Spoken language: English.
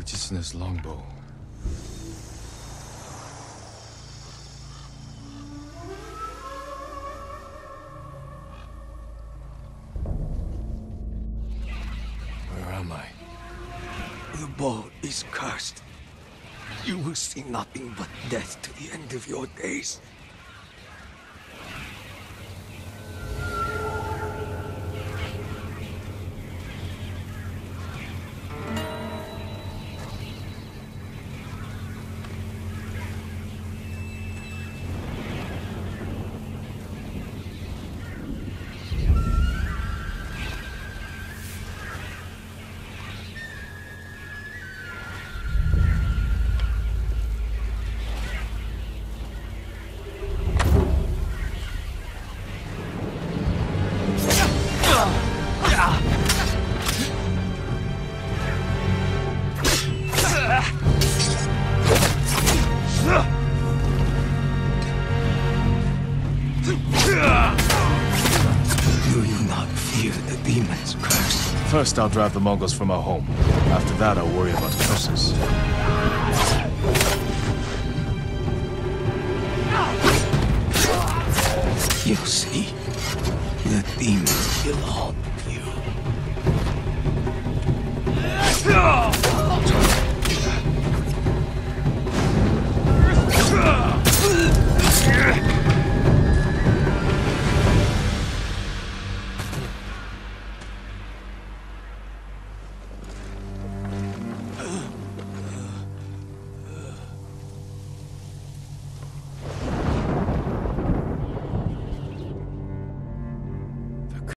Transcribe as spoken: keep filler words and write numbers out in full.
Righteousness longbow. Where am I? The bow is cursed. You will see nothing but death to the end of your days. Do you not fear the demon's curse? First, I'll drive the Mongols from our home. After that, I'll worry about curses. You see, the demons will all